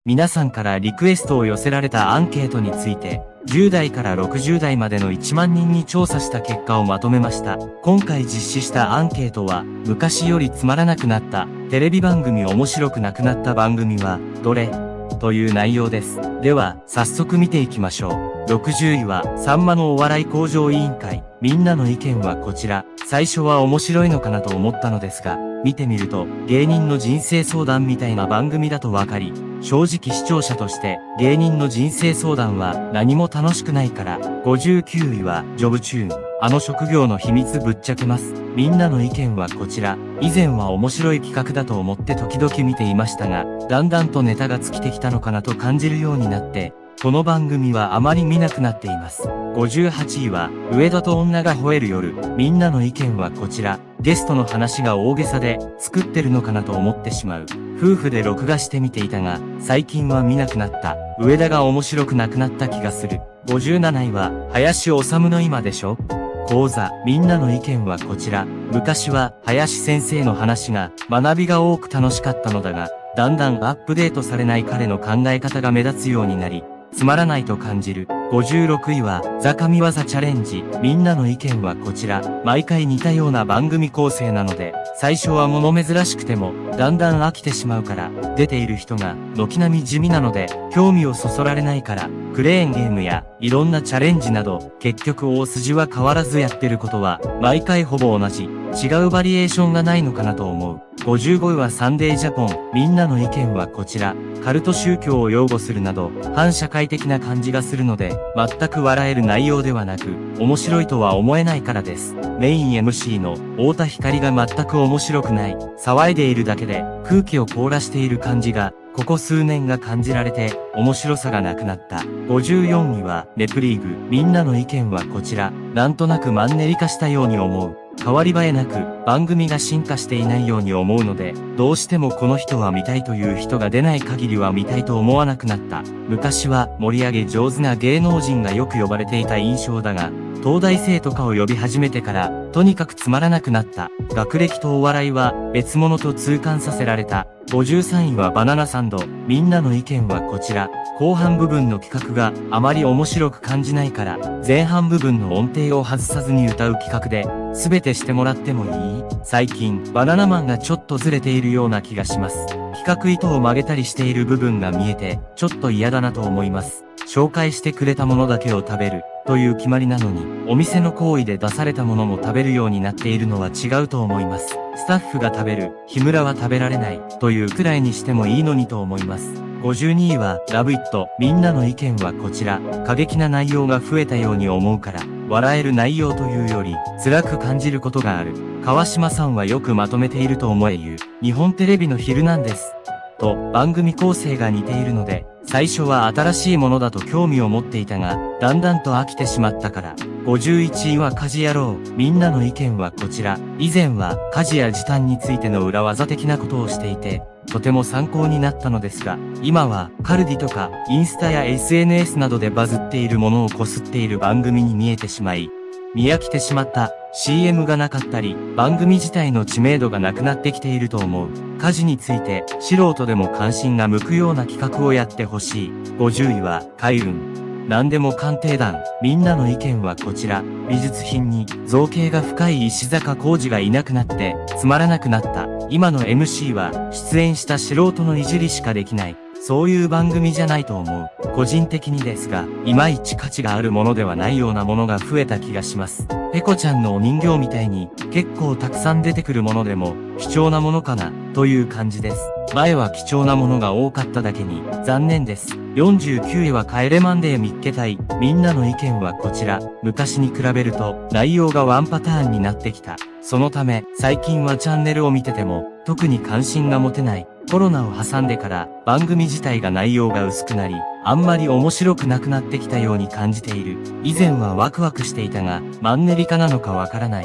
皆さんからリクエストを寄せられたアンケートについて、10代から60代までの1万人に調査した結果をまとめました。今回実施したアンケートは、昔よりつまらなくなった、テレビ番組面白くなくなった番組は、どれという内容です。では、早速見ていきましょう。60位は、さんまのお笑い向上委員会。みんなの意見はこちら。最初は面白いのかなと思ったのですが、見てみると、芸人の人生相談みたいな番組だとわかり、正直視聴者として、芸人の人生相談は何も楽しくないから、59位は、ジョブチューン。あの職業の秘密ぶっちゃけます。みんなの意見はこちら。以前は面白い企画だと思って時々見ていましたが、だんだんとネタが尽きてきたのかなと感じるようになって、この番組はあまり見なくなっています。58位は、上田と女が吠える夜。みんなの意見はこちら。ゲストの話が大げさで、作ってるのかなと思ってしまう。夫婦で録画して見ていたが、最近は見なくなった。上田が面白くなくなった気がする。57位は、林修の今でしょ講座。みんなの意見はこちら。昔は、林先生の話が、学びが多く楽しかったのだが、だんだんアップデートされない彼の考え方が目立つようになり、つまらないと感じる。56位は、ザ神業チャレンジ。みんなの意見はこちら。毎回似たような番組構成なので、最初は物珍しくても、だんだん飽きてしまうから、出ている人が、軒並み地味なので、興味をそそられないから、クレーンゲームや、いろんなチャレンジなど、結局大筋は変わらずやってることは、毎回ほぼ同じ。違うバリエーションがないのかなと思う。55位はサンデージャポン。みんなの意見はこちら。カルト宗教を擁護するなど、反社会的な感じがするので、全く笑える内容ではなく、面白いとは思えないからです。メイン MC の太田光が全く面白くない。騒いでいるだけで、空気を凍らしている感じが、ここ数年が感じられて、面白さがなくなった。54位は、ネプリーグ。みんなの意見はこちら。なんとなくマンネリ化したように思う。変わり映えなく、番組が進化していないように思うので、どうしてもこの人は見たいという人が出ない限りは見たいと思わなくなった。昔は盛り上げ上手な芸能人がよく呼ばれていた印象だが、東大生とかを呼び始めてから、とにかくつまらなくなった。学歴とお笑いは別物と痛感させられた。53位はバナナサンド。みんなの意見はこちら。後半部分の企画があまり面白く感じないから、前半部分の音程を外さずに歌う企画で、全てしてもらってもいい？最近、バナナマンがちょっとずれているような気がします。企画意図を曲げたりしている部分が見えて、ちょっと嫌だなと思います。紹介してくれたものだけを食べる。という決まりなのに、お店の行為で出されたものも食べるようになっているのは違うと思います。スタッフが食べる、日村は食べられない、というくらいにしてもいいのにと思います。52位は、ラブイット。みんなの意見はこちら。過激な内容が増えたように思うから、笑える内容というより、辛く感じることがある。川島さんはよくまとめていると思え言う。日本テレビのヒルナンデス。と、番組構成が似ているので、最初は新しいものだと興味を持っていたが、だんだんと飽きてしまったから。51位は家事野郎。みんなの意見はこちら。以前は家事や時短についての裏技的なことをしていて、とても参考になったのですが、今はカルディとかインスタや SNS などでバズっているものをこすっている番組に見えてしまい、見飽きてしまった。CM がなかったり、番組自体の知名度がなくなってきていると思う。家事について、素人でも関心が向くような企画をやってほしい。50位は、開運。何でも鑑定団。みんなの意見はこちら。美術品に、造形が深い石坂浩二がいなくなって、つまらなくなった。今の MC は、出演した素人のいじりしかできない。そういう番組じゃないと思う。個人的にですが、いまいち価値があるものではないようなものが増えた気がします。ペコちゃんのお人形みたいに、結構たくさん出てくるものでも、貴重なものかな、という感じです。前は貴重なものが多かっただけに、残念です。49位は帰れマンデー見っけたい。みんなの意見はこちら。昔に比べると、内容がワンパターンになってきた。そのため、最近はチャンネルを見てても、特に関心が持てない。コロナを挟んでから番組自体が内容が薄くなり、あんまり面白くなくなってきたように感じている。以前はワクワクしていたが、マンネリ化なのかわからない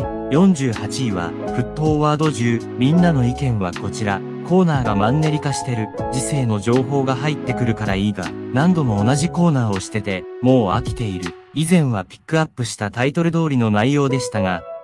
。48位は、沸騰ワード10。みんなの意見はこちら。コーナーがマンネリ化してる。時世の情報が入ってくるからいいが、何度も同じコーナーをしてて、もう飽きている。以前はピックアップしたタイトル通りの内容でしたが、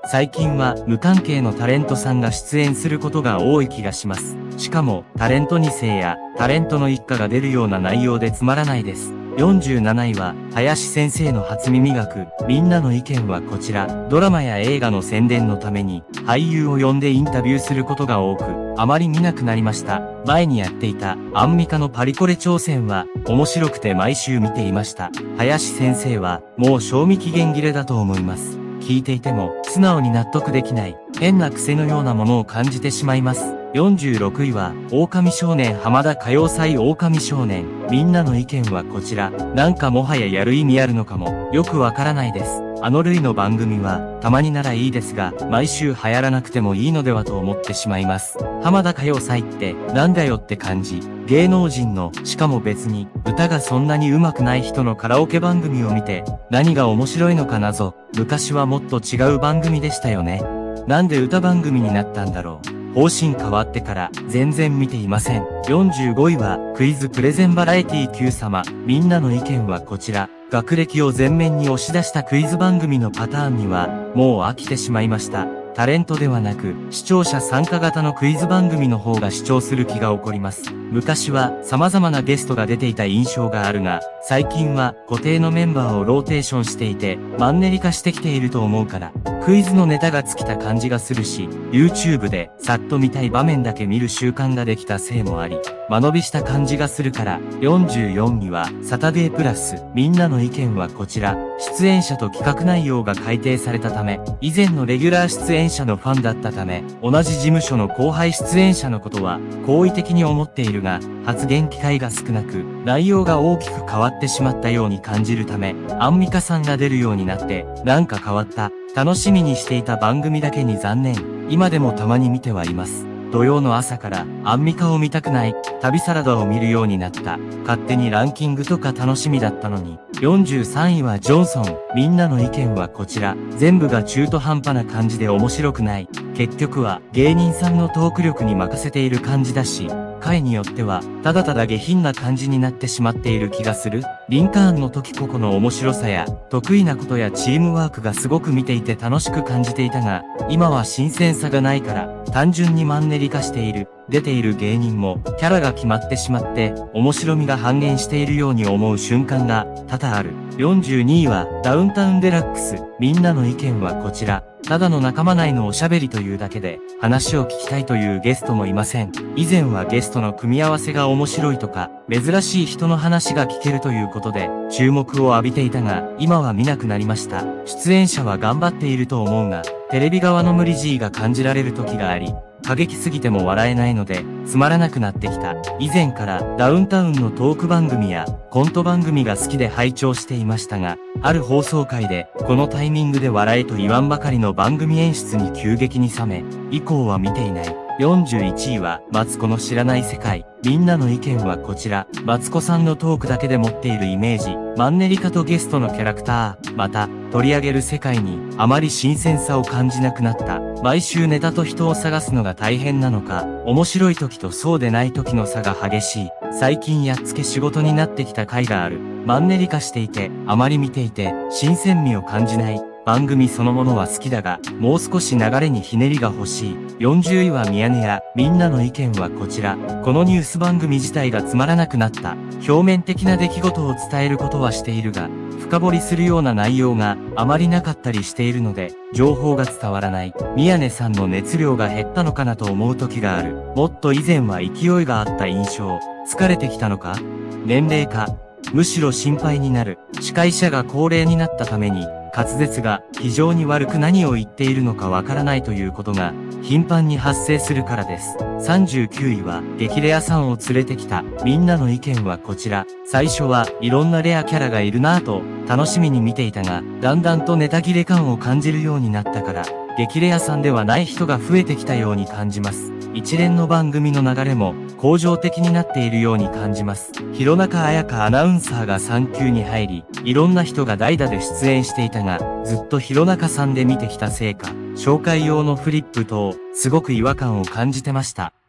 最近は無関係のタレントさんが出演することが多い気がします。しかも、タレント2世やタレントの一家が出るような内容でつまらないです。47位は、林先生の初耳学。みんなの意見はこちら。ドラマや映画の宣伝のために、俳優を呼んでインタビューすることが多く、あまり見なくなりました。前にやっていた、アンミカのパリコレ挑戦は、面白くて毎週見ていました。林先生は、もう賞味期限切れだと思います。聞いていても、素直に納得できない、変な癖のようなものを感じてしまいます。46位は、狼少年浜田歌謡祭狼少年。みんなの意見はこちら。なんかもはややる意味あるのかも、よくわからないです。あの類の番組は、たまにならいいですが、毎週流行らなくてもいいのではと思ってしまいます。浜田歌謡祭って、なんだよって感じ。芸能人の、しかも別に、歌がそんなに上手くない人のカラオケ番組を見て、何が面白いのか謎。昔はもっと違う番組でしたよね。なんで歌番組になったんだろう。方針変わってから全然見ていません。45位はクイズプレゼンバラエティ Q 様。みんなの意見はこちら。学歴を前面に押し出したクイズ番組のパターンにはもう飽きてしまいました。タレントではなく視聴者参加型のクイズ番組の方が視聴する気が起こります。昔は様々なゲストが出ていた印象があるが、最近は固定のメンバーをローテーションしていてマンネリ化してきていると思うから、クイズのネタが尽きた感じがするし、YouTube でさっと見たい場面だけ見る習慣ができたせいもあり、間延びした感じがするから。44位はサタデープラス。みんなの意見はこちら。出演者と企画内容が改定されたため、以前のレギュラー出演者のファンだったため、同じ事務所の後輩出演者のことは好意的に思っているが、発言機会が少なく、内容が大きく変わってしまったように感じるため、アンミカさんが出るようになって、なんか変わった。楽しみにしていた番組だけに残念。今でもたまに見てはいます。土曜の朝からアンミカを見たくない、旅サラダを見るようになった。勝手にランキングとか楽しみだったのに。43位はジョンソン。みんなの意見はこちら。全部が中途半端な感じで面白くない。結局は芸人さんのトーク力に任せている感じだし、回によってはただただ下品な感じになってしまっている気がする。リンカーンの時ここの面白さや得意なことやチームワークがすごく見ていて楽しく感じていたが、今は新鮮さがないから単純にマンネリ化している。出ている芸人もキャラが決まってしまって面白みが半減しているように思う瞬間が多々ある。42位はダウンタウンデラックス。みんなの意見はこちら。ただの仲間内のおしゃべりというだけで話を聞きたいというゲストもいません。以前はゲストの組み合わせが面白いとか珍しい人の話が聞けるということで注目を浴びていたが、今は見なくなりました。出演者は頑張っていると思うが、テレビ側の無理強いが感じられる時があり、過激すぎても笑えないのでつまらなくなってきた。以前からダウンタウンのトーク番組やコント番組が好きで拝聴していましたが、ある放送回でこのタイミングで笑えと言わんばかりの番組演出に急激に冷め、以降は見ていない。41位はマツコの知らない世界。みんなの意見はこちら。マツコさんのトークだけで持っているイメージ、マンネリ化とゲストのキャラクター、また取り上げる世界にあまり新鮮さを感じなくなった。毎週ネタと人を探すのが大変なのか、面白い時とそうでない時の差が激しい。最近やっつけ仕事になってきた回がある。マンネリ化していて、あまり見ていて新鮮味を感じない。番組そのものは好きだが、もう少し流れにひねりが欲しい。40位はミヤネ屋。みんなの意見はこちら。このニュース番組自体がつまらなくなった。表面的な出来事を伝えることはしているが、深掘りするような内容があまりなかったりしているので、情報が伝わらない。宮根さんの熱量が減ったのかなと思う時がある。もっと以前は勢いがあった印象。疲れてきたのか？年齢か？むしろ心配になる。司会者が高齢になったために、滑舌が非常に悪く何を言っているのかわからないということが頻繁に発生するからです。39位は激レアさんを連れてきた。みんなの意見はこちら。最初はいろんなレアキャラがいるなぁと楽しみに見ていたが、だんだんとネタ切れ感を感じるようになったから、激レアさんではない人が増えてきたように感じます。一連の番組の流れも恒常的になっているように感じます。弘中綾香アナウンサーが産休に入り、いろんな人が代打で出演していたが、ずっと弘中さんで見てきたせいか、紹介用のフリップ等、すごく違和感を感じてました。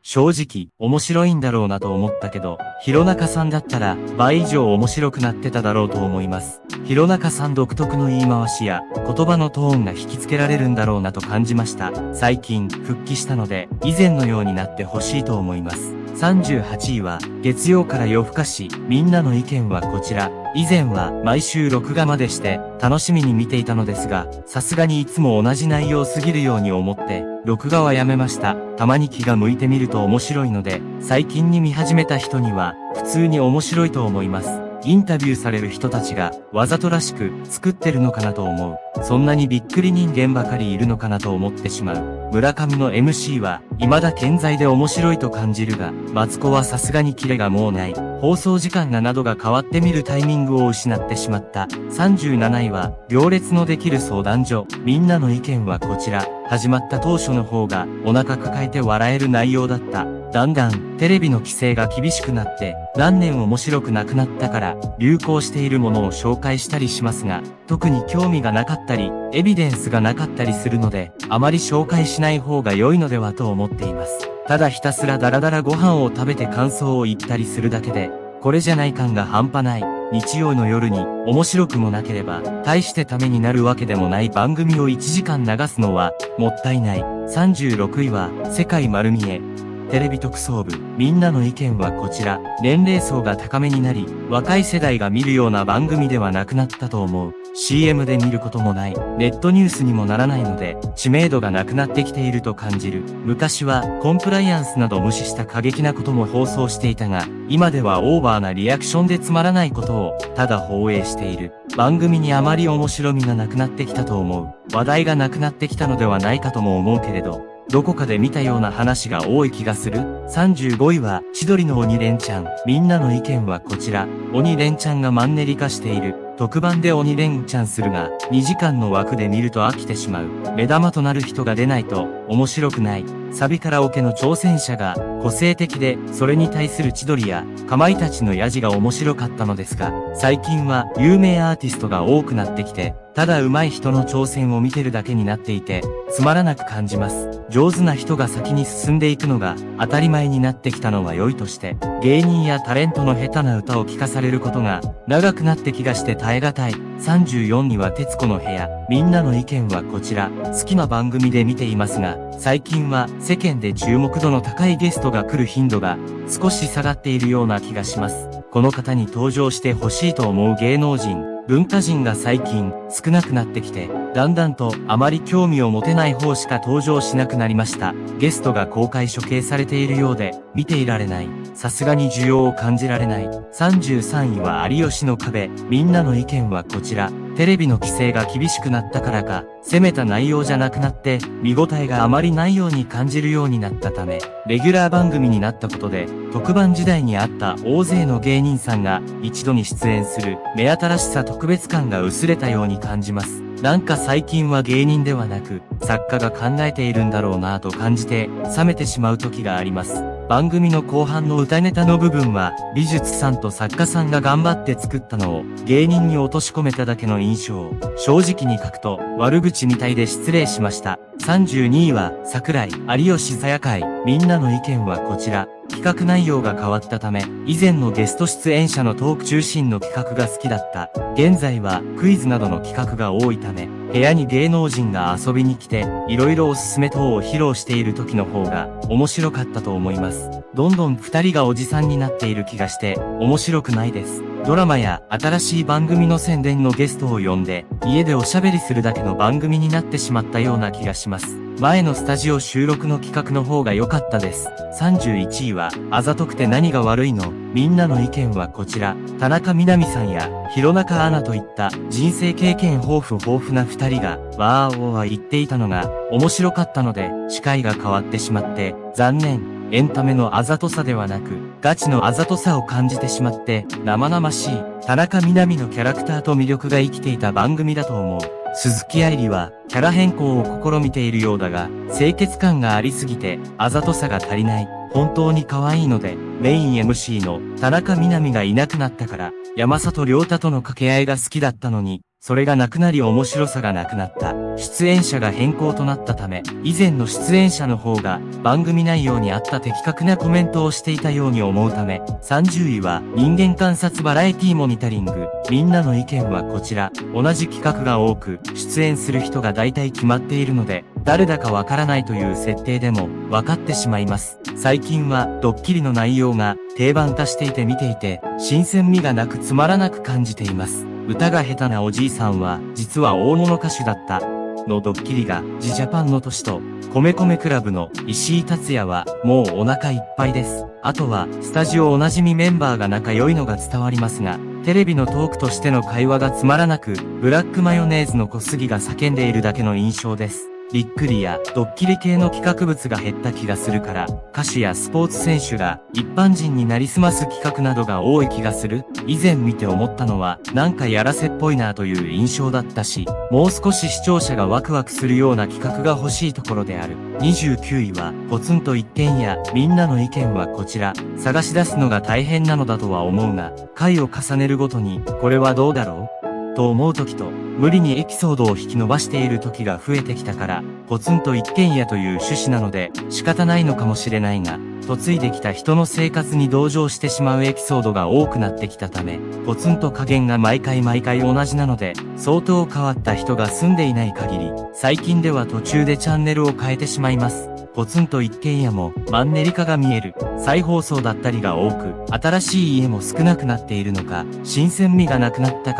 正直、面白いんだろうなと思ったけど、弘中さんだったら、倍以上面白くなってただろうと思います。弘中さん独特の言い回しや、言葉のトーンが引きつけられるんだろうなと感じました。最近、復帰したので、以前のようになってほしいと思います。38位は、月曜から夜更かし、みんなの意見はこちら。以前は毎週録画までして楽しみに見ていたのですが、さすがにいつも同じ内容すぎるように思って、録画はやめました。たまに気が向いてみると面白いので、最近に見始めた人には普通に面白いと思います。インタビューされる人たちがわざとらしく作ってるのかなと思う。そんなにびっくり人間ばかりいるのかなと思ってしまう。村上の MC は未だ健在で面白いと感じるが、マツコはさすがにキレがもうない。放送時間がなどが変わってみるタイミングを失ってしまった。37位は行列のできる相談所。みんなの意見はこちら。始まった当初の方がお腹抱えて笑える内容だった。だんだんテレビの規制が厳しくなって何年面白くなくなったから流行しているものを紹介したりしますが、特に興味がなかったりエビデンスがなかったりするのであまり紹介しない方が良いのではと思っています。ただひたすらダラダラご飯を食べて感想を言ったりするだけで、これじゃない感が半端ない。日曜の夜に面白くもなければ大してためになるわけでもない番組を1時間流すのはもったいない。36位は世界丸見え。テレビ特捜部、みんなの意見はこちら。年齢層が高めになり、若い世代が見るような番組ではなくなったと思う。CM で見ることもない。ネットニュースにもならないので、知名度がなくなってきていると感じる。昔は、コンプライアンスなど無視した過激なことも放送していたが、今ではオーバーなリアクションでつまらないことを、ただ放映している。番組にあまり面白みがなくなってきたと思う。話題がなくなってきたのではないかとも思うけれど、どこかで見たような話が多い気がする。35位は、千鳥の鬼レンチャン。みんなの意見はこちら。鬼レンチャンがマンネリ化している。特番で鬼レンチャンするが、2時間の枠で見ると飽きてしまう。目玉となる人が出ないと、面白くない。サビカラオケの挑戦者が、個性的で、それに対する千鳥や、かまいたちのヤジが面白かったのですが、最近は、有名アーティストが多くなってきて、ただ上手い人の挑戦を見てるだけになっていて、つまらなく感じます。上手な人が先に進んでいくのが当たり前になってきたのは良いとして、芸人やタレントの下手な歌を聴かされることが長くなって気がして耐え難い。34位は徹子の部屋。みんなの意見はこちら。好きな番組で見ていますが、最近は世間で注目度の高いゲストが来る頻度が少し下がっているような気がします。この方に登場してほしいと思う芸能人、文化人が最近少なくなってきて、だんだんとあまり興味を持てない方しか登場しなくなりました。ゲストが公開処刑されているようで見ていられない。さすがに需要を感じられない。33位は有吉の壁。みんなの意見はこちら。テレビの規制が厳しくなったからか、攻めた内容じゃなくなって、見応えがあまりないように感じるようになったため、レギュラー番組になったことで、特番時代にあった大勢の芸人さんが一度に出演する目新しさ特別感が薄れたように感じます。なんか最近は芸人ではなく、作家が考えているんだろうなぁと感じて、冷めてしまう時があります。番組の後半の歌ネタの部分は、美術さんと作家さんが頑張って作ったのを、芸人に落とし込めただけの印象を、正直に書くと、悪口みたいで失礼しました。32位は、桜井、有吉さや会。みんなの意見はこちら。企画内容が変わったため、以前のゲスト出演者のトーク中心の企画が好きだった。現在はクイズなどの企画が多いため、部屋に芸能人が遊びに来て、いろいろおすすめ等を披露している時の方が面白かったと思います。どんどん二人がおじさんになっている気がして、面白くないです。ドラマや新しい番組の宣伝のゲストを呼んで、家でおしゃべりするだけの番組になってしまったような気がします。前のスタジオ収録の企画の方が良かったです。31位は、あざとくて何が悪いの？みんなの意見はこちら。田中みな実さんや、弘中アナといった人生経験豊富な二人が、わーおーは言っていたのが、面白かったので、司会が変わってしまって、残念。エンタメのあざとさではなく、ガチのあざとさを感じてしまって、生々しい。田中みな実のキャラクターと魅力が生きていた番組だと思う。鈴木愛理は、キャラ変更を試みているようだが、清潔感がありすぎて、あざとさが足りない。本当に可愛いので、メイン MC の田中みな実がいなくなったから、山里亮太との掛け合いが好きだったのに、 それがなくなり面白さがなくなった。出演者が変更となったため、以前の出演者の方が番組内容に合った的確なコメントをしていたように思うため、30位は人間観察バラエティモニタリング。みんなの意見はこちら。同じ企画が多く、出演する人が大体決まっているので、誰だかわからないという設定でも分かってしまいます。最近はドッキリの内容が定番化していて見ていて、新鮮味がなくつまらなく感じています。歌が下手なおじいさんは実は大物歌手だったのドッキリがジジャパンの年と米米クラブの石井達也はもうお腹いっぱいです。あとはスタジオおなじみメンバーが仲良いのが伝わりますが、テレビのトークとしての会話がつまらなく、ブラックマヨネーズの小杉が叫んでいるだけの印象です。びっくりやドッキリ系の企画物が減った気がするから、歌手やスポーツ選手が一般人になりすます企画などが多い気がする。以前見て思ったのは、なんかやらせっぽいなという印象だったし、もう少し視聴者がワクワクするような企画が欲しいところである。29位は、ポツンと一軒家。みんなの意見はこちら。探し出すのが大変なのだとは思うが、回を重ねるごとに、これはどうだろうと思う時と、無理にエピソードを引き伸ばしている時が増えてきたから、ポツンと一軒家という趣旨なので仕方ないのかもしれないが、嫁いできた人の生活に同情してしまうエピソードが多くなってきたため、ポツンと加減が毎回同じなので、相当変わった人が住んでいない限り、最近では途中でチャンネルを変えてしまいます。ポツンと一軒家もマンネリ化が見える。再放送だったりが多く、新しい家も少なくなっているのか、新鮮味がなくなったから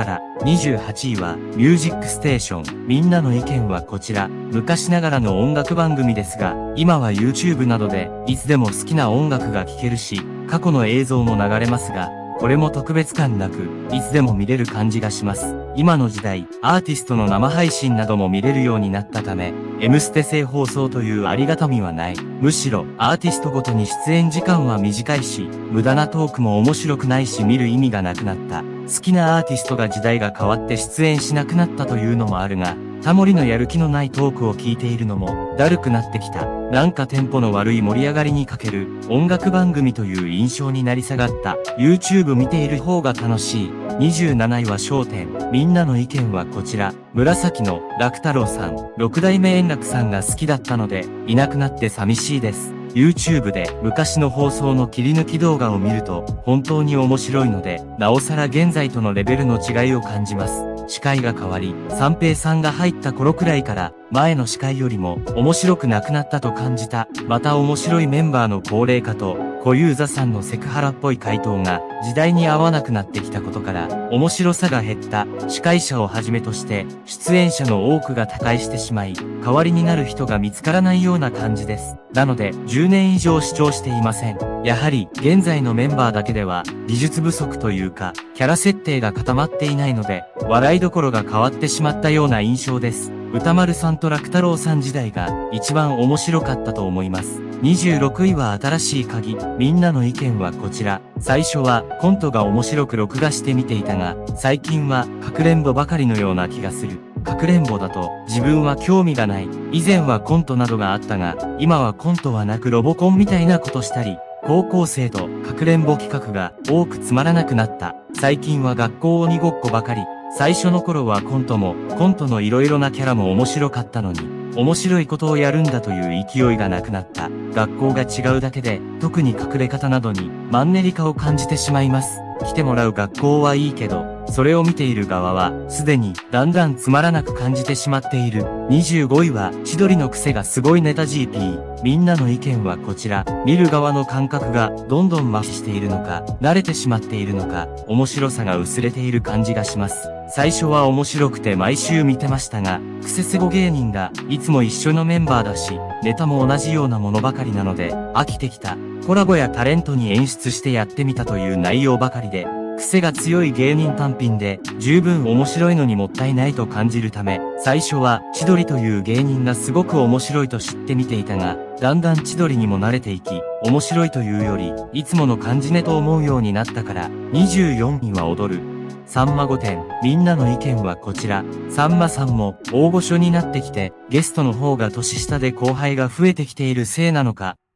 。28位は、ミュージックステーション。みんなの意見はこちら。昔ながらの音楽番組ですが、今は YouTube などで、いつでも好きな音楽が聴けるし、過去の映像も流れますが、これも特別感なく、いつでも見れる感じがします。今の時代、アーティストの生配信なども見れるようになったため、M ステ製放送というありがたみはない。むしろ、アーティストごとに出演時間は短いし、無駄なトークも面白くないし見る意味がなくなった。好きなアーティストが時代が変わって出演しなくなったというのもあるが、タモリのやる気のないトークを聞いているのも、だるくなってきた。なんかテンポの悪い盛り上がりに欠ける、音楽番組という印象になり下がった。YouTube 見ている方が楽しい。27位は笑点。みんなの意見はこちら。紫の楽太郎さん。6代目円楽さんが好きだったので、いなくなって寂しいです。YouTube で昔の放送の切り抜き動画を見ると本当に面白いので、なおさら現在とのレベルの違いを感じます。司会が変わり、三平さんが入った頃くらいから前の司会よりも面白くなくなったと感じた。また面白いメンバーの高齢化と小遊三さんのセクハラっぽい回答が時代に合わなくなってきたことから面白さが減った。司会者をはじめとして出演者の多くが他界してしまい、代わりになる人が見つからないような感じです。なので10年以上視聴していません。やはり現在のメンバーだけでは技術不足というかキャラ設定が固まっていないので笑いどころが変わってしまったような印象です。歌丸さんと楽太郎さん時代が一番面白かったと思います。26位は新しい鍵。みんなの意見はこちら。最初はコントが面白く録画して見ていたが、最近はかくれんぼばかりのような気がする。かくれんぼだと自分は興味がない。以前はコントなどがあったが、今はコントはなくロボコンみたいなことしたり、高校生とかくれんぼ企画が多くつまらなくなった。最近は学校鬼ごっこばかり。最初の頃はコントのいろいろなキャラも面白かったのに、面白いことをやるんだという勢いがなくなった。学校が違うだけで、特に隠れ方などにマンネリ化を感じてしまいます。来てもらう学校はいいけど、それを見ている側は、すでにだんだんつまらなく感じてしまっている。25位は、千鳥の癖がすごいネタ GP。みんなの意見はこちら。見る側の感覚がどんどん麻痺しているのか、慣れてしまっているのか、面白さが薄れている感じがします。最初は面白くて毎週見てましたが、クセスゴ芸人がいつも一緒のメンバーだし、ネタも同じようなものばかりなので、飽きてきた。コラボやタレントに演出してやってみたという内容ばかりで、癖が強い芸人単品で十分面白いのにもったいないと感じるため、最初は千鳥という芸人がすごく面白いと知って見ていたが、だんだん千鳥にも慣れていき、面白いというより、いつもの感じねと思うようになったから、24位は踊る。さんま御殿。みんなの意見はこちら。さんまさんも大御所になってきて、ゲストの方が年下で後輩が増えてきているせいなのか、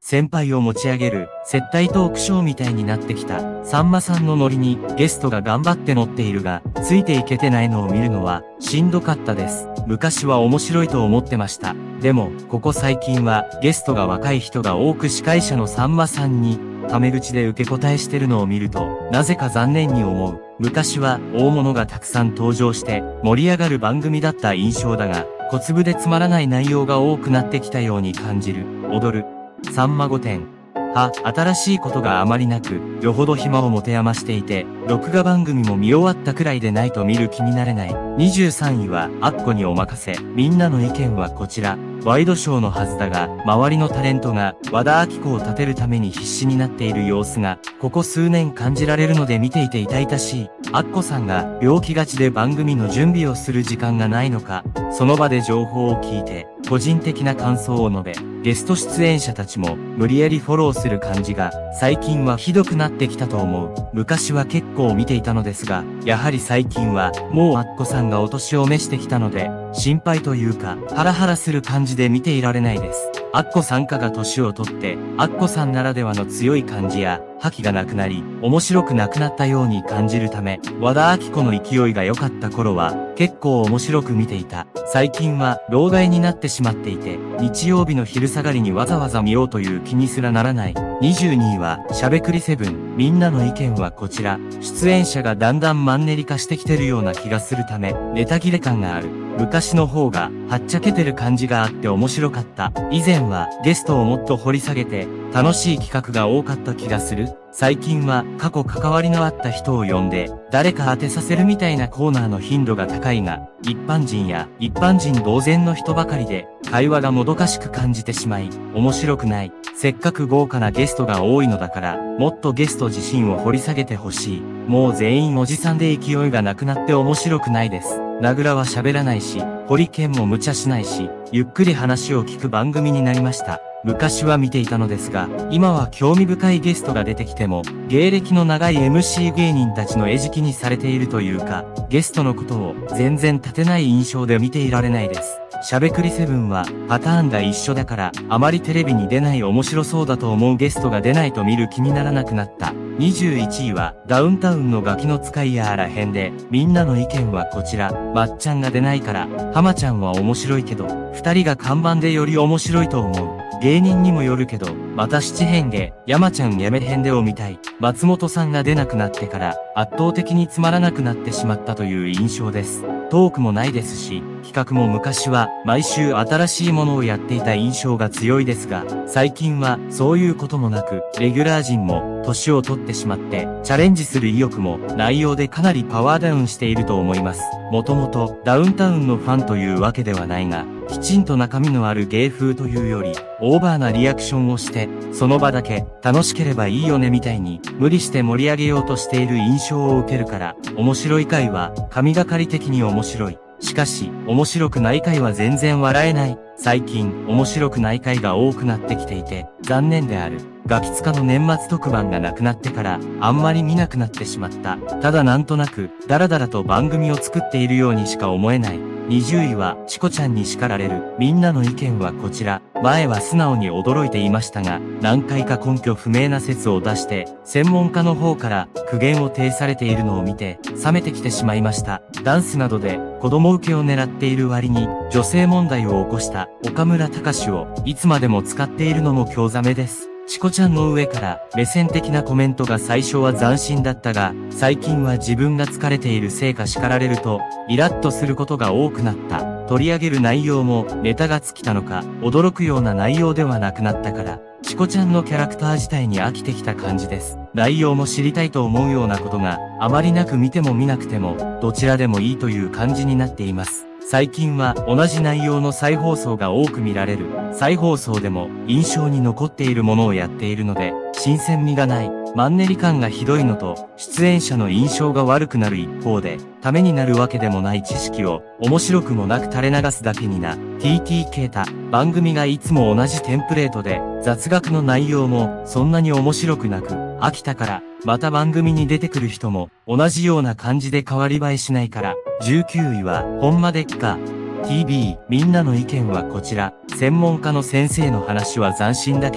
先輩を持ち上げる、接待トークショーみたいになってきた。さんまさんのノリに、ゲストが頑張って乗っているが、ついていけてないのを見るのは、しんどかったです。昔は面白いと思ってました。でも、ここ最近は、ゲストが若い人が多く司会者のさんまさんに、タメ口で受け答えしてるのを見ると、なぜか残念に思う。昔は、大物がたくさん登場して、盛り上がる番組だった印象だが、小粒でつまらない内容が多くなってきたように感じる。踊る。さんま御殿。新しいことがあまりなく、よほど暇を持て余していて、録画番組も見終わったくらいでないと見る気になれない。23位は、アッコにお任せ。みんなの意見はこちら。ワイドショーのはずだが、周りのタレントが、和田アキ子を立てるために必死になっている様子が、ここ数年感じられるので見ていて痛々しい。アッコさんが、病気がちで番組の準備をする時間がないのか、その場で情報を聞いて、個人的な感想を述べ、ゲスト出演者たちも、無理やりフォローする感じが、最近はひどくなってきたと思う。昔は結構見ていたのですが、やはり最近は、もうアッコさんがお年を召してきたので、心配というか、ハラハラする感じで見ていられないです。アッコさんかが年をとって、アッコさんならではの強い感じや、覇気がなくなり、面白くなくなったように感じるため、和田アキ子の勢いが良かった頃は、結構面白く見ていた。最近は、老害になってしまっていて、日曜日の昼下がりにわざわざ見ようという気にすらならない。22位は、しゃべくり7。みんなの意見はこちら。出演者がだんだんマンネリ化してきてるような気がするため、ネタ切れ感がある。昔の方が、はっちゃけてる感じがあって面白かった。以前は、ゲストをもっと掘り下げて、楽しい企画が多かった気がする。最近は過去関わりのあった人を呼んで誰か当てさせるみたいなコーナーの頻度が高いが、一般人や一般人同然の人ばかりで会話がもどかしく感じてしまい面白くない。せっかく豪華なゲストが多いのだからもっとゲスト自身を掘り下げてほしい。もう全員おじさんで勢いがなくなって面白くないです。名倉は喋らないし、ホリケンも無茶しないし、ゆっくり話を聞く番組になりました。昔は見ていたのですが、今は興味深いゲストが出てきても、芸歴の長い MC 芸人たちの餌食にされているというか、ゲストのことを全然立てない印象で見ていられないです。しゃべくり7はパターンが一緒だから、あまりテレビに出ない面白そうだと思うゲストが出ないと見る気にならなくなった。21位はダウンタウンのガキの使いやあらへんで、みんなの意見はこちら。まっちゃんが出ないから、浜ちゃんは面白いけど、二人が看板でより面白いと思う。芸人にもよるけど、また七変化、山ちゃんやめ変でを見たい。松本さんが出なくなってから圧倒的につまらなくなってしまったという印象です。トークもないですし、企画も昔は毎週新しいものをやっていた印象が強いですが、最近はそういうこともなく、レギュラー陣も年を取ってしまって、チャレンジする意欲も内容でかなりパワーダウンしていると思います。もともとダウンタウンのファンというわけではないが、きちんと中身のある芸風というより、オーバーなリアクションをして、その場だけ楽しければいいよねみたいに、無理して盛り上げようとしている印象を受けるから、面白い回は神がかり的に面白い。しかし、面白くない回は全然笑えない。最近、面白くない回が多くなってきていて、残念である。ガキ使の年末特番がなくなってから、あんまり見なくなってしまった。ただなんとなく、だらだらと番組を作っているようにしか思えない。20位は、チコちゃんに叱られる。みんなの意見はこちら。前は素直に驚いていましたが、何回か根拠不明な説を出して、専門家の方から苦言を呈されているのを見て、冷めてきてしまいました。ダンスなどで子供受けを狙っている割に、女性問題を起こした岡村隆史をいつまでも使っているのも興ざめです。チコちゃんの上から目線的なコメントが最初は斬新だったが、最近は自分が疲れているせいか叱られると、イラッとすることが多くなった。取り上げる内容もネタが尽きたのか、驚くような内容ではなくなったから、チコちゃんのキャラクター自体に飽きてきた感じです。内容も知りたいと思うようなことがあまりなく見ても見なくても、どちらでもいいという感じになっています。最近は同じ内容の再放送が多く見られる。再放送でも印象に残っているものをやっているので、新鮮味がない。マンネリ感がひどいのと、出演者の印象が悪くなる一方で、ためになるわけでもない知識を、面白くもなく垂れ流すだけにな。TT ケータ、番組がいつも同じテンプレートで、雑学の内容もそんなに面白くなく、飽きたから、また番組に出てくる人も、同じような感じで変わり映えしないから。19位は、ほんまでっか。TV、みんなの意見はこちら。専門家の先生の話は斬新だけど、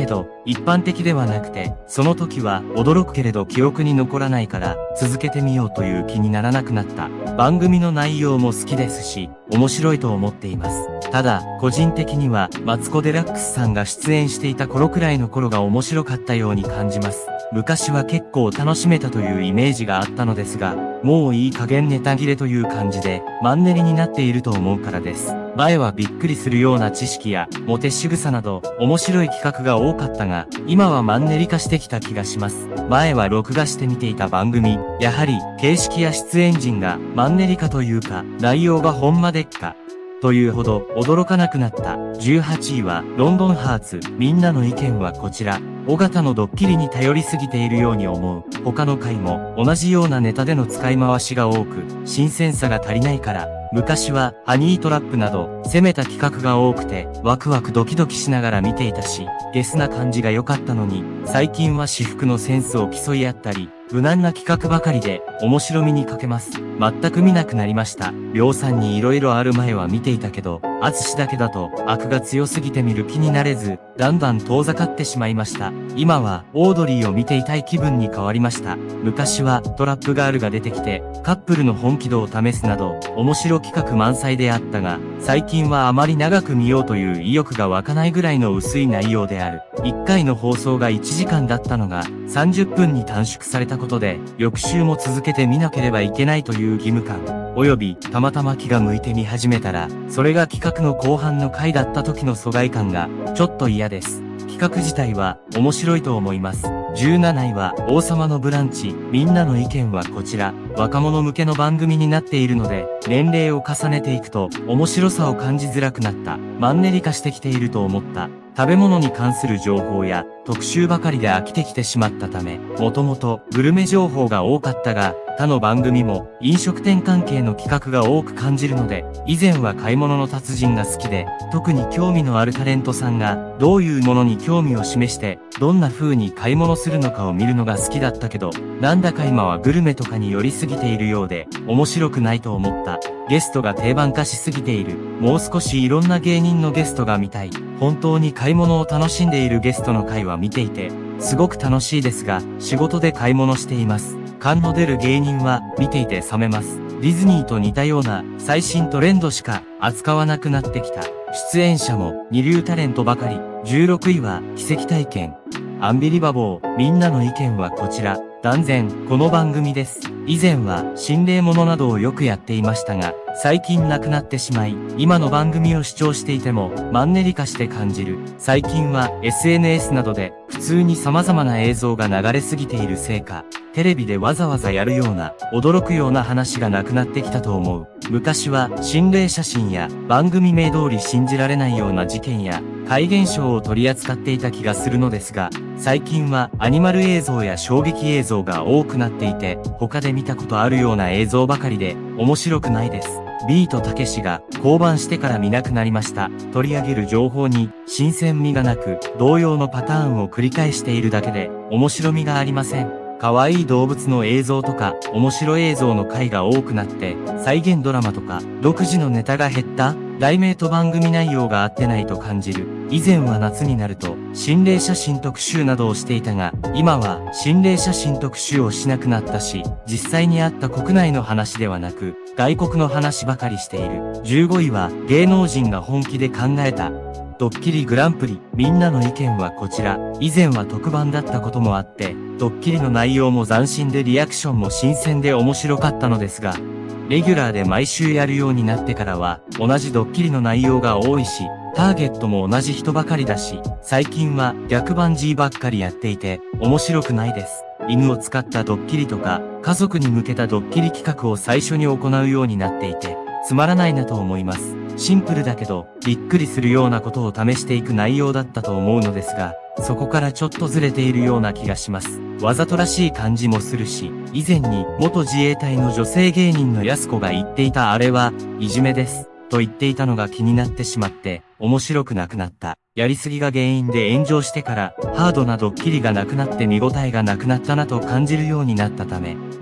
一般的ではなくて、その時は驚くけれど記憶に残らないから続けてみようという気にならなくなった。番組の内容も好きですし、面白いと思っています。ただ、個人的にはマツコ・デラックスさんが出演していた頃くらいの頃が面白かったように感じます。昔は結構楽しめたというイメージがあったのですが、もういい加減ネタ切れという感じで、マンネリになっていると思うからです。前はびっくりするような知識や、モテ仕草など、面白い企画が多かったが、今はマンネリ化してきた気がします。前は録画して見ていた番組、やはり、形式や出演陣が、マンネリ化というか、内容がほんまでっか。というほど驚かなくなった。18位はロンドンハーツ。みんなの意見はこちら。尾形のドッキリに頼りすぎているように思う。他の回も同じようなネタでの使い回しが多く、新鮮さが足りないから。昔はハニートラップなど攻めた企画が多くてワクワクドキドキしながら見ていたし、ゲスな感じが良かったのに、最近は私服のセンスを競い合ったり、無難な企画ばかりで面白みに欠けます。全く見なくなりました。量産に色々ある前は見ていたけど、淳だけだと悪が強すぎて見る気になれず、だんだん遠ざかってしまいました。今はオードリーを見ていたい気分に変わりました。昔はトラップガールが出てきて、カップルの本気度を試すなど、面白企画満載であったが、最近はあまり長く見ようという意欲が湧かないぐらいの薄い内容である。1回の放送が1時間だったのが、30分に短縮されたことで、翌週も続けて見なければいけないという義務感、及びたまたま気が向いて見始めたら、それが企画の後半の回だった時の疎外感が、ちょっと嫌です。企画自体は面白いと思います。17位は王様のブランチ。みんなの意見はこちら。若者向けの番組になっているので、年齢を重ねていくと面白さを感じづらくなった。マンネリ化してきていると思った。食べ物に関する情報や特集ばかりで飽きてきてしまったため、もともとグルメ情報が多かったが、他の番組も飲食店関係の企画が多く感じるので、以前は買い物の達人が好きで、特に興味のあるタレントさんがどういうものに興味を示して、どんな風に買い物するのかを見るのが好きだったけど、なんだか今はグルメとかに寄りすぎているようで、面白くないと思った。ゲストが定番化しすぎている。もう少しいろんな芸人のゲストが見たい。本当に買い物を楽しんでいるゲストの回は見ていて、すごく楽しいですが、仕事で買い物しています。勘の出る芸人は見ていて冷めます。ディズニーと似たような最新トレンドしか扱わなくなってきた。出演者も二流タレントばかり。16位は奇跡体験。アンビリバボー。みんなの意見はこちら。断然、この番組です。以前は心霊ものなどをよくやっていましたが、最近なくなってしまい、今の番組を視聴していてもマンネリ化して感じる。最近は SNS などで普通に様々な映像が流れすぎているせいか、テレビでわざわざやるような、驚くような話がなくなってきたと思う。昔は心霊写真や番組名通り信じられないような事件や怪現象を取り扱っていた気がするのですが、最近はアニマル映像や衝撃映像が多くなっていて、他で見たことあるような映像ばかりで面白くないです。ビートたけしが降板してから見なくなりました。取り上げる情報に新鮮味がなく、同様のパターンを繰り返しているだけで面白みがありません。可愛い動物の映像とか面白映像の回が多くなって、再現ドラマとか独自のネタが減った？題名と番組内容が合ってないと感じる。以前は夏になると心霊写真特集などをしていたが、今は心霊写真特集をしなくなったし、実際にあった国内の話ではなく、外国の話ばかりしている。15位は芸能人が本気で考えた。ドッキリグランプリ。みんなの意見はこちら。以前は特番だったこともあって、ドッキリの内容も斬新でリアクションも新鮮で面白かったのですが、レギュラーで毎週やるようになってからは、同じドッキリの内容が多いし、ターゲットも同じ人ばかりだし、最近は逆バンジーばっかりやっていて、面白くないです。犬を使ったドッキリとか、家族に向けたドッキリ企画を最初に行うようになっていて、つまらないなと思います。シンプルだけど、びっくりするようなことを試していく内容だったと思うのですが、そこからちょっとずれているような気がします。わざとらしい感じもするし、以前に元自衛隊の女性芸人のやす子が言っていたあれは、いじめです。と言っていたのが気になってしまって、面白くなくなった。やりすぎが原因で炎上してから、ハードなドッキリがなくなって見応えがなくなったなと感じるようになったため、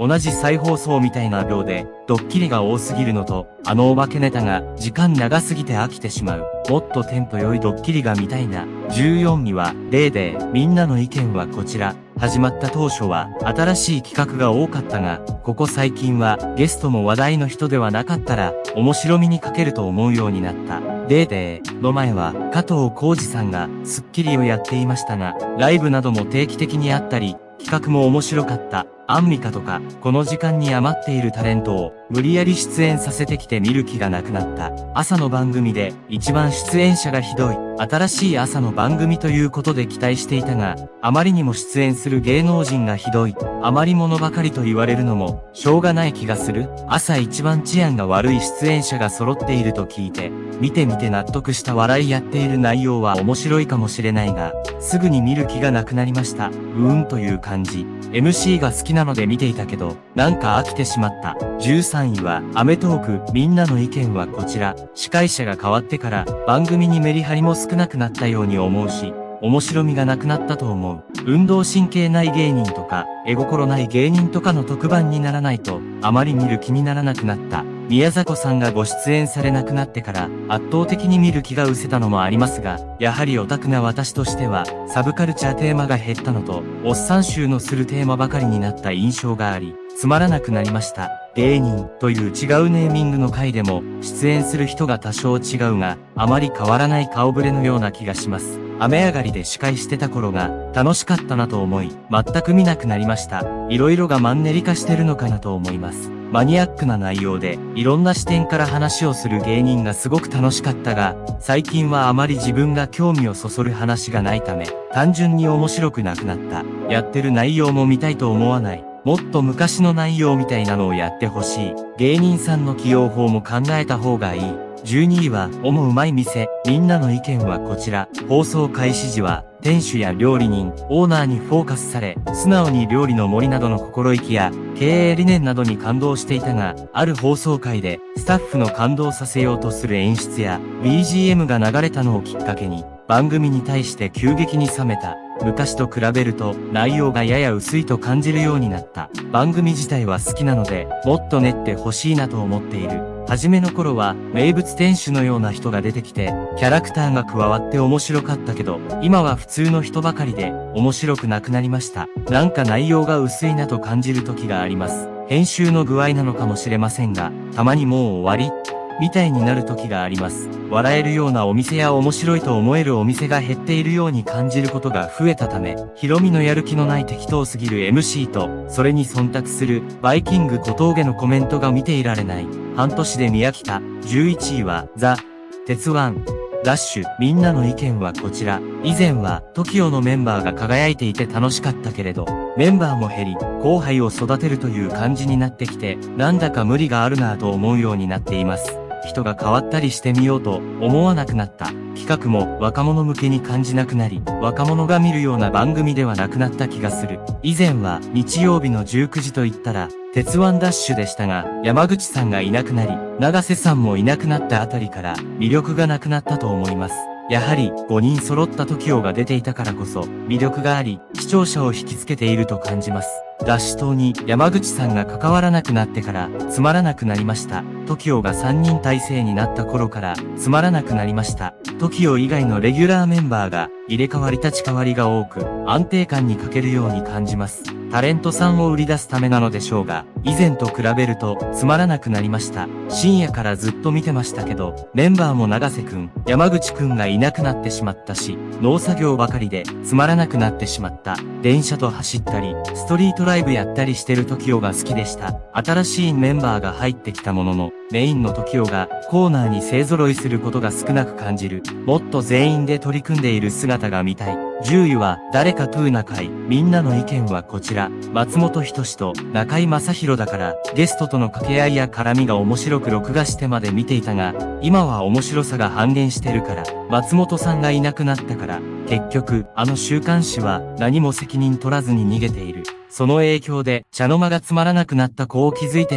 同じ再放送みたいな量で、ドッキリが多すぎるのと、お化けネタが時間長すぎて飽きてしまう。もっとテンポ良いドッキリが見たいな。14位は、デーデー、みんなの意見はこちら。始まった当初は、新しい企画が多かったが、ここ最近は、ゲストも話題の人ではなかったら、面白みに欠けると思うようになった。デーデーの前は、加藤浩次さんが、スッキリをやっていましたが、ライブなども定期的にあったり、企画も面白かった。アンミカとか、この時間に余っているタレントを、無理やり出演させてきて見る気がなくなった。朝の番組で、一番出演者がひどい。新しい朝の番組ということで期待していたが、あまりにも出演する芸能人がひどい。余り物ばかりと言われるのも、しょうがない気がする。朝一番治安が悪い出演者が揃っていると聞いて、見てみて納得した笑いやっている内容は面白いかもしれないが、すぐに見る気がなくなりました。という感じ。MC が好きなので見ていたけど、なんか飽きてしまった。13位は、アメトーク、みんなの意見はこちら。司会者が変わってから、番組にメリハリも少なくなったように思うし、面白みがなくなったと思う。運動神経ない芸人とか、絵心ない芸人とかの特番にならないと、あまり見る気にならなくなった。宮迫さんがご出演されなくなってから、圧倒的に見る気が失せたのもありますが、やはりオタクな私としては、サブカルチャーテーマが減ったのと、おっさん集のするテーマばかりになった印象があり、つまらなくなりました。芸人という違うネーミングの回でも、出演する人が多少違うが、あまり変わらない顔ぶれのような気がします。雨上がりで司会してた頃が楽しかったなと思い、全く見なくなりました。色々がマンネリ化してるのかなと思います。マニアックな内容で、いろんな視点から話をする芸人がすごく楽しかったが、最近はあまり自分が興味をそそる話がないため、単純に面白くなくなった。やってる内容も見たいと思わない。もっと昔の内容みたいなのをやってほしい。芸人さんの起用法も考えた方がいい。12位は、思うまい店。みんなの意見はこちら。放送開始時は、店主や料理人、オーナーにフォーカスされ、素直に料理の森などの心意気や、経営理念などに感動していたが、ある放送回で、スタッフの感動させようとする演出や、BGM が流れたのをきっかけに、番組に対して急激に冷めた。昔と比べると、内容がやや薄いと感じるようになった。番組自体は好きなので、もっと練ってほしいなと思っている。初めの頃は、名物店主のような人が出てきて、キャラクターが加わって面白かったけど、今は普通の人ばかりで、面白くなくなりました。なんか内容が薄いなと感じる時があります。編集の具合なのかもしれませんが、たまにもう終わりみたいになる時があります。笑えるようなお店や面白いと思えるお店が減っているように感じることが増えたため、ヒロミのやる気のない適当すぎる MC と、それに忖度する、バイキング小峠のコメントが見ていられない。半年で見飽きた。11位は、ザ・鉄腕。ダッシュ、みんなの意見はこちら。以前は、TOKIO のメンバーが輝いていて楽しかったけれど、メンバーも減り、後輩を育てるという感じになってきて、なんだか無理があるなぁと思うようになっています。人が変わったりしてみようと思わなくなった。企画も若者向けに感じなくなり、若者が見るような番組ではなくなった気がする。以前は日曜日の19時と言ったら、鉄腕ダッシュでしたが、山口さんがいなくなり、永瀬さんもいなくなったあたりから魅力がなくなったと思います。やはり5人揃った TOKIO が出ていたからこそ魅力があり、視聴者を引きつけていると感じます。ダッシュ島に山口さんが関わらなくなってからつまらなくなりました。TOKIO が3人体制になった頃からつまらなくなりました。TOKIO 以外のレギュラーメンバーが入れ替わり立ち替わりが多く安定感に欠けるように感じます。タレントさんを売り出すためなのでしょうが、以前と比べるとつまらなくなりました。深夜からずっと見てましたけど、メンバーも永瀬くん、山口くんがいなくなってしまったし、農作業ばかりでつまらなくなってしまった。電車と走ったり、ストリートライブやったりしてる TOKIO が好きでした。新しいメンバーが入ってきたものの、メインの TOKIO がコーナーに勢揃いすることが少なく感じる。もっと全員で取り組んでいる姿が見たい。10位は、誰かトゥーナ会。みんなの意見はこちら。松本人志と中居正広だから、ゲストとの掛け合いや絡みが面白く録画してまで見ていたが、今は面白さが半減してるから、松本さんがいなくなったから、結局、週刊誌は何も責任取らずに逃げている。その影響で、茶の間がつまらなくなった子を気づいてない。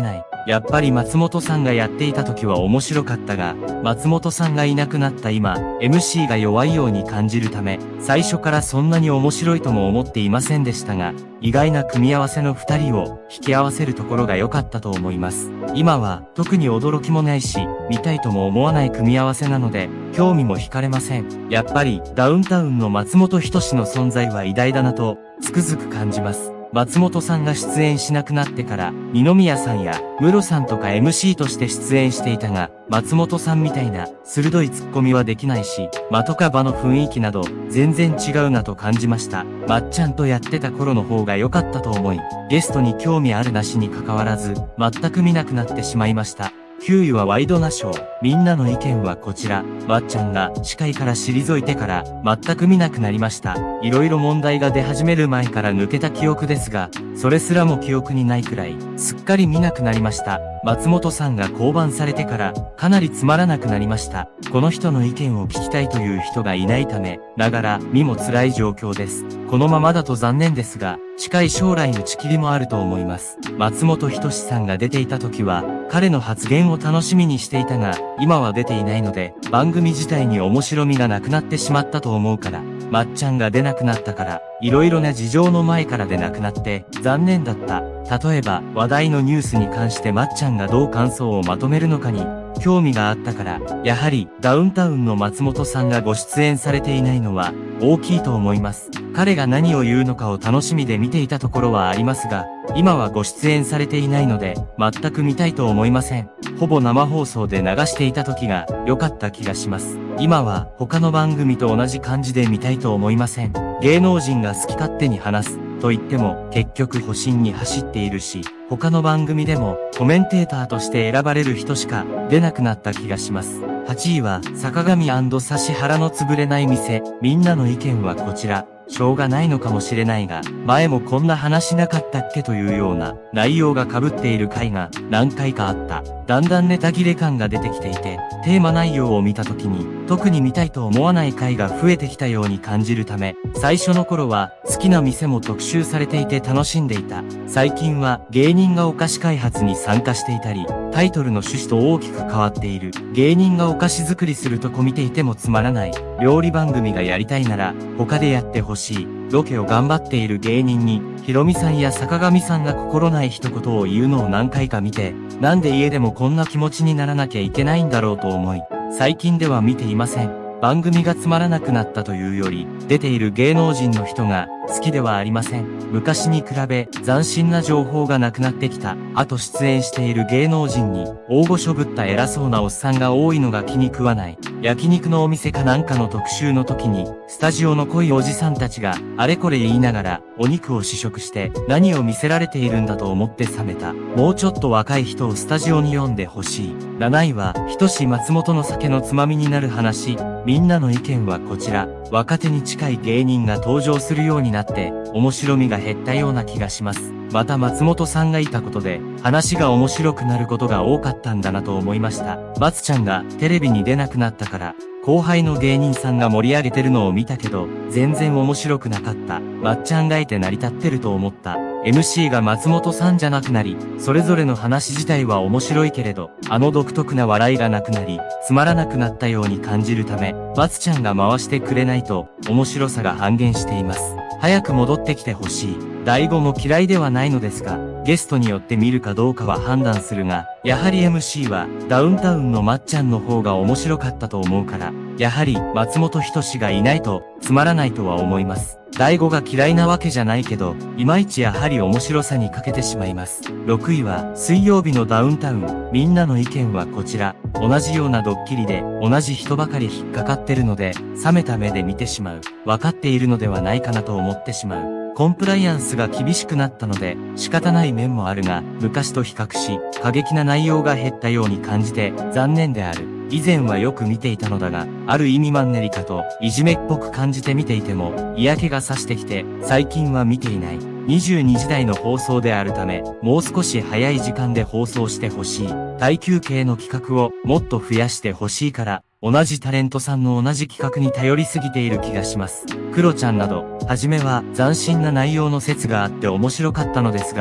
やっぱり松本さんがやっていた時は面白かったが、松本さんがいなくなった今、MC が弱いように感じるため、最初からそんなに面白いとも思っていませんでしたが、意外な組み合わせの二人を引き合わせるところが良かったと思います。今は特に驚きもないし、見たいとも思わない組み合わせなので、興味も惹かれません。やっぱりダウンタウンの松本人志の存在は偉大だなと、つくづく感じます。松本さんが出演しなくなってから、二宮さんやムロさんとか MC として出演していたが、松本さんみたいな鋭いツッコミはできないし、間とか場の雰囲気など全然違うなと感じました。まっちゃんとやってた頃の方が良かったと思い、ゲストに興味あるなしに関わらず、全く見なくなってしまいました。9位はワイドナショー。みんなの意見はこちら。まっちゃんが司会から退いてから全く見なくなりました。いろいろ問題が出始める前から抜けた記憶ですが、それすらも記憶にないくらい、すっかり見なくなりました。松本さんが降板されてからかなりつまらなくなりました。この人の意見を聞きたいという人がいないため、ながら見も辛い状況です。このままだと残念ですが、近い将来打ち切りもあると思います。松本人志さんが出ていた時は、彼の発言を楽しみにしていたが、今は出ていないので、番組自体に面白みがなくなってしまったと思うから、まっちゃんが出なくなったから、いろいろな事情の前からでなくなって、残念だった。例えば、話題のニュースに関してまっちゃんがどう感想をまとめるのかに、興味があったから、やはり、ダウンタウンの松本さんがご出演されていないのは、大きいと思います。彼が何を言うのかを楽しみで見ていたところはありますが、今はご出演されていないので、全く見たいと思いません。ほぼ生放送で流していた時が良かった気がします。今は他の番組と同じ感じで見たいと思いません。芸能人が好き勝手に話すと言っても結局保身に走っているし、他の番組でもコメンテーターとして選ばれる人しか出なくなった気がします。8位は坂上&指原の潰れない店。みんなの意見はこちら。しょうがないのかもしれないが、前もこんな話なかったっけというような内容が被っている回が何回かあった。だんだんネタ切れ感が出てきていて、テーマ内容を見た時に特に見たいと思わない回が増えてきたように感じるため、最初の頃は好きな店も特集されていて楽しんでいた。最近は芸人がお菓子開発に参加していたり、タイトルの趣旨と大きく変わっている。芸人がお菓子作りするとこ見ていてもつまらない。料理番組がやりたいなら他でやってほしい。ロケを頑張っている芸人に、ヒロミさんや坂上さんが心ない一言を言うのを何回か見て、なんで家でもこんな気持ちにならなきゃいけないんだろうと思い、最近では見ていません。番組がつまらなくなったというより、出ている芸能人の人が好きではありません。昔に比べ斬新な情報がなくなってきた。あと出演している芸能人に大御所ぶった偉そうなおっさんが多いのが気に食わない。焼肉のお店かなんかの特集の時に、スタジオの濃いおじさんたちがあれこれ言いながらお肉を試食して何を見せられているんだと思って冷めた。もうちょっと若い人をスタジオに呼んでほしい。7位は、人志松本の酒のつまみになる話。みんなの意見はこちら。若手に近い芸人が登場するようになって面白みが減ったような気がします。また松本さんがいたことで話が面白くなることが多かったんだなと思いました。松ちゃんがテレビに出なくなったから後輩の芸人さんが盛り上げてるのを見たけど全然面白くなかった。まっちゃんがいて成り立ってると思った。MC が松本さんじゃなくなり、それぞれの話自体は面白いけれど、独特な笑いがなくなり、つまらなくなったように感じるため、松ちゃんが回してくれないと、面白さが半減しています。早く戻ってきてほしい。第5も嫌いではないのですが、ゲストによって見るかどうかは判断するが、やはり MC はダウンタウンのまっちゃんの方が面白かったと思うから、やはり松本人志がいないとつまらないとは思います。第5が嫌いなわけじゃないけど、いまいちやはり面白さに欠けてしまいます。6位は水曜日のダウンタウン。みんなの意見はこちら。同じようなドッキリで同じ人ばかり引っかかってるので、冷めた目で見てしまう。分かっているのではないかなと思ってしまう。コンプライアンスが厳しくなったので仕方ない面もあるが、昔と比較し過激な内容が減ったように感じて残念である。以前はよく見ていたのだが、ある意味マンネリかといじめっぽく感じて見ていても嫌気がさしてきて最近は見ていない。22時台の放送であるため、もう少し早い時間で放送してほしい。耐久系の企画をもっと増やしてほしいから、同じタレントさんの同じ企画に頼りすぎている気がします。クロちゃんなど、はじめは斬新な内容の説があって面白かったのですが、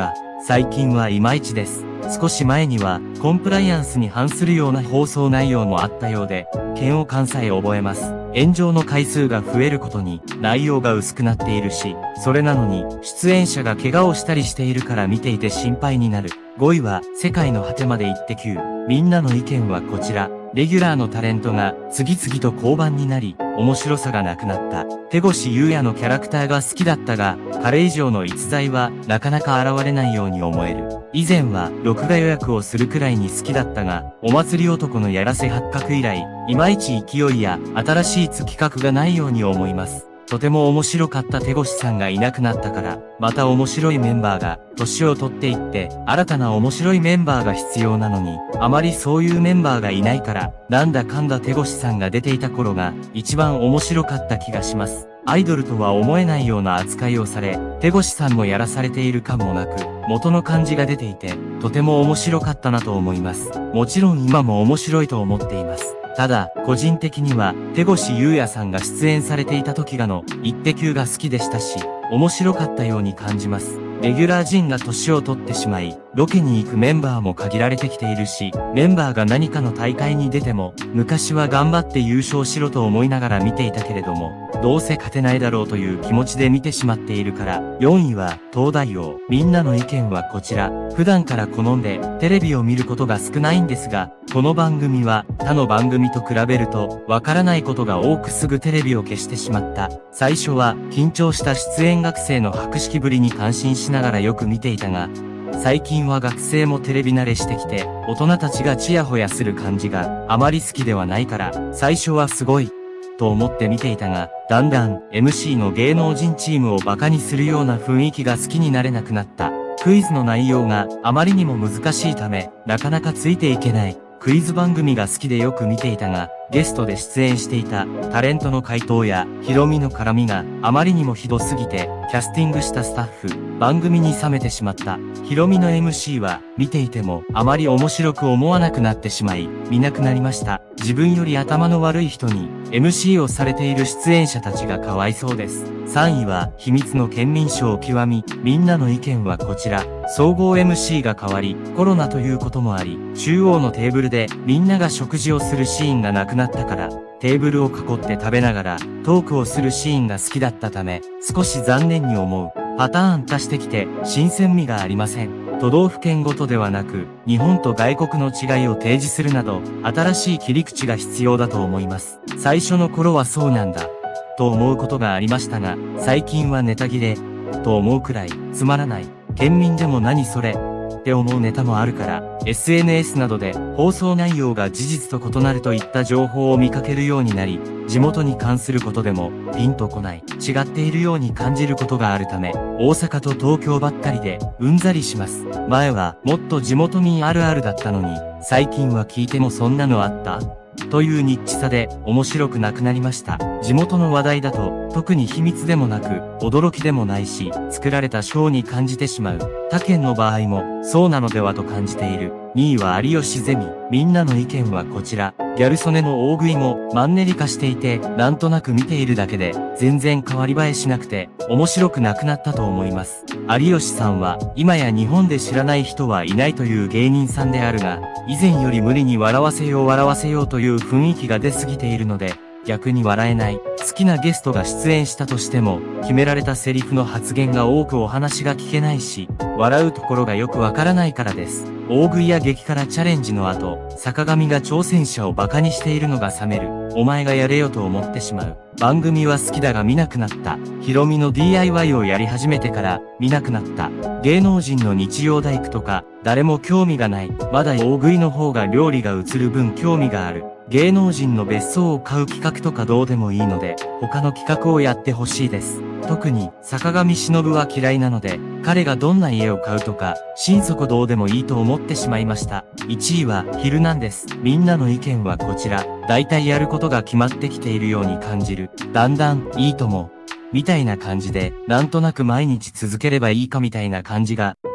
最近はいまいちです。少し前には、コンプライアンスに反するような放送内容もあったようで、嫌悪感さえ覚えます。炎上の回数が増えることに、内容が薄くなっているし、それなのに、出演者が怪我をしたりしているから見ていて心配になる。5位は、世界の果てまで行って9。みんなの意見はこちら。レギュラーのタレントが次々と降板になり、面白さがなくなった。手越優也のキャラクターが好きだったが、彼以上の逸材はなかなか現れないように思える。以前は録画予約をするくらいに好きだったが、お祭り男のやらせ発覚以来、いまいち勢いや新しい企画がないように思います。とても面白かった手越さんがいなくなったから、また面白いメンバーが、年を取っていって、新たな面白いメンバーが必要なのに、あまりそういうメンバーがいないから、なんだかんだ手越さんが出ていた頃が、一番面白かった気がします。アイドルとは思えないような扱いをされ、手越さんもやらされている感もなく、元の感じが出ていて、とても面白かったなと思います。もちろん今も面白いと思っています。ただ、個人的には、手越優也さんが出演されていた時の、イッテ Q が好きでしたし、面白かったように感じます。レギュラー陣が年を取ってしまい、ロケに行くメンバーも限られてきているし、メンバーが何かの大会に出ても、昔は頑張って優勝しろと思いながら見ていたけれども、どうせ勝てないだろうという気持ちで見てしまっているから、4位は、東大王。みんなの意見はこちら。普段から好んで、テレビを見ることが少ないんですが、この番組は、他の番組と比べると、わからないことが多くすぐテレビを消してしまった。最初は、緊張した出演学生の博識ぶりに感心しながらよく見ていたが、最近は学生もテレビ慣れしてきて、大人たちがチヤホヤする感じがあまり好きではないから、最初はすごい、と思って見ていたが、だんだん MC の芸能人チームをバカにするような雰囲気が好きになれなくなった。クイズの内容があまりにも難しいため、なかなかついていけない。クイズ番組が好きでよく見ていたが、ゲストで出演していたタレントの回答やヒロミの絡みがあまりにもひどすぎて、キャスティングしたスタッフ、番組に冷めてしまった。ヒロミの MC は見ていてもあまり面白く思わなくなってしまい、見なくなりました。自分より頭の悪い人に MC をされている出演者たちがかわいそうです。3位は秘密の県民賞極み。みんなの意見はこちら。総合 MC が変わり、コロナということもあり、中央のテーブルでみんなが食事をするシーンがなくなったから、テーブルを囲って食べながらトークをするシーンが好きだったため、少し残念に思う。パターン化してきて新鮮味がありません。都道府県ごとではなく、日本と外国の違いを提示するなど、新しい切り口が必要だと思います。最初の頃はそうなんだ、と思うことがありましたが、最近はネタ切れ、と思うくらい、つまらない。県民でも何それ、って思うネタもあるから、SNS などで放送内容が事実と異なるといった情報を見かけるようになり、地元に関することでもピンとこない、違っているように感じることがあるため、大阪と東京ばっかりでうんざりします。前はもっと地元民あるあるだったのに、最近は聞いてもそんなのあったというニッチさで面白くなくなりました。地元の話題だと特に秘密でもなく驚きでもないし、作られたショーに感じてしまう。他県の場合もそうなのではと感じている。2位は有吉ゼミ。みんなの意見はこちら。ギャル曽根の大食いもマンネリ化していて、なんとなく見ているだけで全然変わり映えしなくて面白くなくなったと思います。有吉さんは今や日本で知らない人はいないという芸人さんであるが、以前より無理に笑わせようという雰囲気が出過ぎているので、逆に笑えない。好きなゲストが出演したとしても、決められたセリフの発言が多くお話が聞けないし、笑うところがよくわからないからです。大食いや激辛チャレンジの後、坂上が挑戦者をバカにしているのが冷める。お前がやれよと思ってしまう。番組は好きだが見なくなった。ヒロミの DIY をやり始めてから見なくなった。芸能人の日曜大工とか、誰も興味がない。まだ大食いの方が料理が映る分興味がある。芸能人の別荘を買う企画とかどうでもいいので、他の企画をやってほしいです。特に、坂上忍は嫌いなので、彼がどんな家を買うとか、心底どうでもいいと思ってしまいました。1位は、ヒルナンデス。みんなの意見はこちら。だいたいやることが決まってきているように感じる。だんだん、いいとも。みたいな感じで、なんとなく毎日続ければいいかみたいな感じが、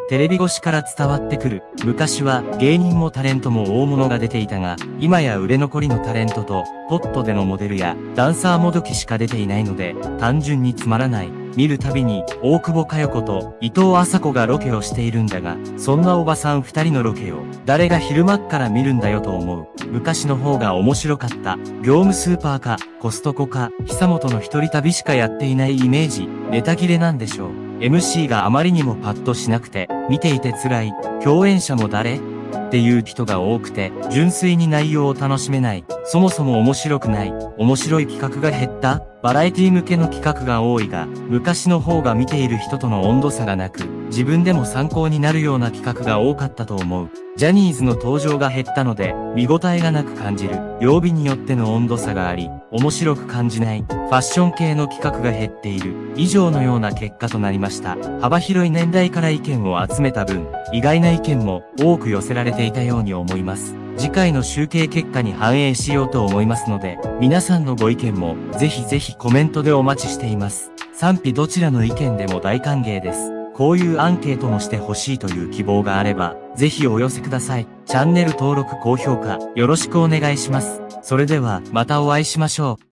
テレビ越しから伝わってくる。昔は芸人もタレントも大物が出ていたが、今や売れ残りのタレントと、ポットでのモデルやダンサーもどきしか出ていないので、単純につまらない。見るたびに、大久保佳代子と伊藤麻子がロケをしているんだが、そんなおばさん二人のロケを、誰が昼間っから見るんだよと思う。昔の方が面白かった。業務スーパーか、コストコか、久本の一人旅しかやっていないイメージ、ネタ切れなんでしょう。MC があまりにもパッとしなくて、見ていて辛い。共演者も誰っていう人が多くて、純粋に内容を楽しめない。そもそも面白くない。面白い企画が減った？バラエティ向けの企画が多いが、昔の方が見ている人との温度差がなく、自分でも参考になるような企画が多かったと思う。ジャニーズの登場が減ったので、見応えがなく感じる。曜日によっての温度差があり、面白く感じない。ファッション系の企画が減っている。以上のような結果となりました。幅広い年代から意見を集めた分、意外な意見も多く寄せられていたように思います。次回の集計結果に反映しようと思いますので、皆さんのご意見もぜひぜひコメントでお待ちしています。賛否どちらの意見でも大歓迎です。こういうアンケートもしてほしいという希望があれば、ぜひお寄せください。チャンネル登録高評価よろしくお願いします。それではまたお会いしましょう。